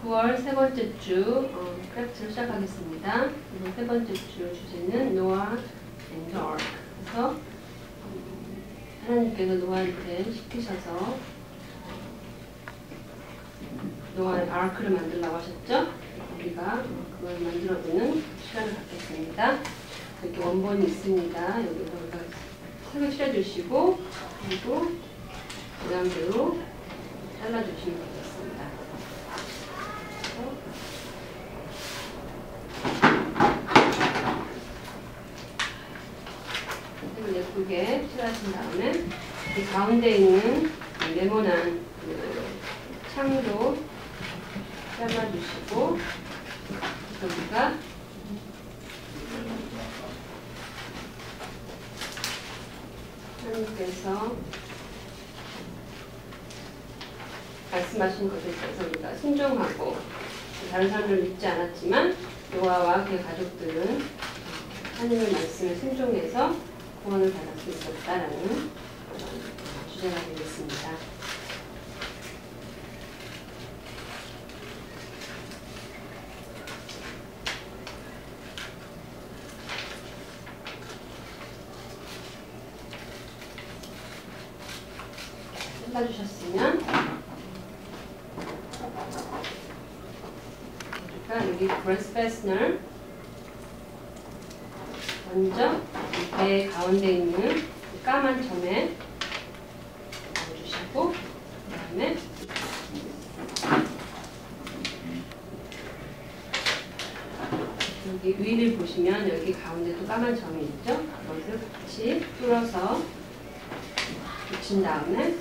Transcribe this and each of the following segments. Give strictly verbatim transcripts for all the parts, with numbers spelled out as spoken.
구월 세 번째 주 어, 크래프트를 시작하겠습니다. 이번 세 번째 주 주제는 노아 앤 아크. 그래서 음, 하나님께서 노아한테 시키셔서 노아의 아크를 만들라고 하셨죠? 우리가 그걸 만들어보는 시간을 갖겠습니다. 이렇게 원본이 있습니다. 여기서 우리가 색을 칠해주시고 그리고 모양대로 잘라주시면 되겠습니다. 색을 예쁘게 칠하신 다음에 이 가운데 있는 네모난 그 창도 잘라주시고 여기가 하나님께서 말씀하신 것에 있어서 우리가 순종하고 다른 사람들을 믿지 않았지만 노아와 그의 가족들은 하나님의 말씀에 순종해서 구원을 받을 수 있었다라는 주제가 되겠습니다. 잘라주셨으면 그러니까 여기 브레스 페스너 먼저 배 가운데 있는 까만 점에 넣어주시고 그 다음에 여기 위를 보시면 여기 가운데도 까만 점이 있죠? 그것을 같이 뚫어서 붙인 다음에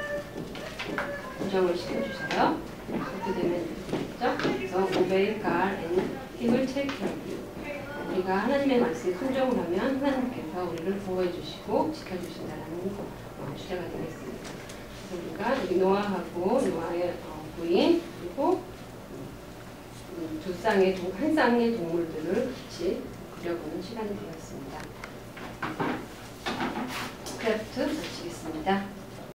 고정을 시켜주세요. 그렇게 되면 되겠죠? 그래서 obey God and He will take care of you. 우리가 하나님의 말씀에 순종을 하면 하나님께서 우리를 보호해 주시고 지켜주신다는 주제가 되겠습니다. 그래서 우리가 여기 노아하고 노아의 부인 그리고 두 쌍의 한 쌍의 동물들을 같이 그려보는 시간이 되었습니다. 크래프트 마치겠습니다.